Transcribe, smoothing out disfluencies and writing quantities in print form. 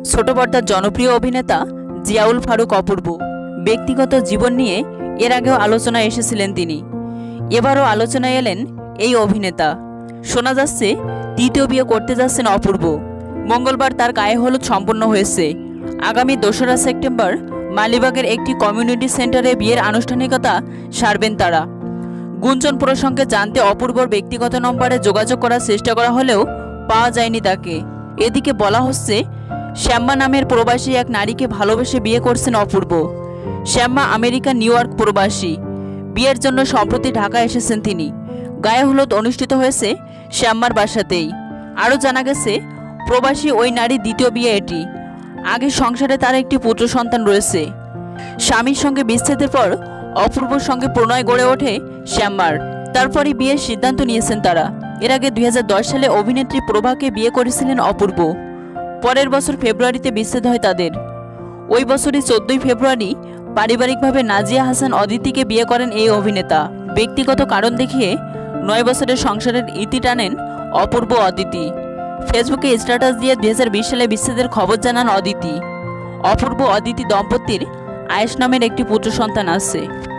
ছোট পর্দার জনপ্রিয় অভিনেতা জিয়াউল ফারুক অপূর্ব ব্যক্তিগত জীবন নিয়ে এর আগেও আলোচনায় এসেছিলেন তিনি। এবারও আলোচনায় এলেন এই অভিনেতা। শোনা যাচ্ছে তৃতীয় বিয়ে করতে যাচ্ছেন অপূর্ব। মঙ্গলবার তার গায়ে হলুদ সম্পন্ন হয়েছে। আগামী 2রা সেপ্টেম্বর মালিবাগের একটি কমিউনিটি সেন্টারে বিয়ের আনুষ্ঠানিকতা সারবেন তারা। গুঞ্জন প্রসঙ্গে জানতে অপূর্বর ব্যক্তিগত নম্বরে যোগাযোগ করার চেষ্টা করা হলেও পাওয়া যায়নি তাকে। এদিকে বলা হচ্ছে শ্যাম্মা নামের প্রবাসী এক নারীকে ভালোবেসে বিয়ে করছেন Apurba. Shamma America New York প্রবাসী। বিয়ের জন্য সম্প্রতি ঢাকা এসেছেন তিনি। গায়ে হলুদ অনুষ্ঠিত হয়েছে শ্যাম্মার বাসাতেই। আরও জানা গেছে প্রবাসী ওই নারী দ্বিতীয় বিয়ে এটি। আগের সংসারে তার একটি পুত্র সন্তান রয়েছে। স্বামীর সঙ্গে বিচ্ছেদের পর অপূর্বর সঙ্গে প্রণয় গড়ে ওঠে শ্যাম্মার। তারপরই বিয়ের সিদ্ধান্ত নিয়েছেন তারা। এর আগে 2010 সালে অভিনেত্রী প্রভাকে বিয়ে করেছিলেন অপূর্ব। পরের বছর ফেব্রুয়ারিতে বিচ্ছেদ হয় তাদের। ওই বছরই 14ই ফেব্রুয়ারি পারিবারিকভাবে নাজিয়া হাসান অদিতিকে বিয়ে করেন এই অভিনেতা। ব্যক্তিগত কারণ দেখিয়ে 9 বছরের সংসারের ইতি টানেন অপূর্ব অদিতি। ফেসবুকে স্ট্যাটাস দিয়ে 2020 সালে বিচ্ছেদের খবর জানান অদিতি। অপূর্ব অদিতি দম্পতির আয়েশ নামের একটি পুত্র সন্তান আছে।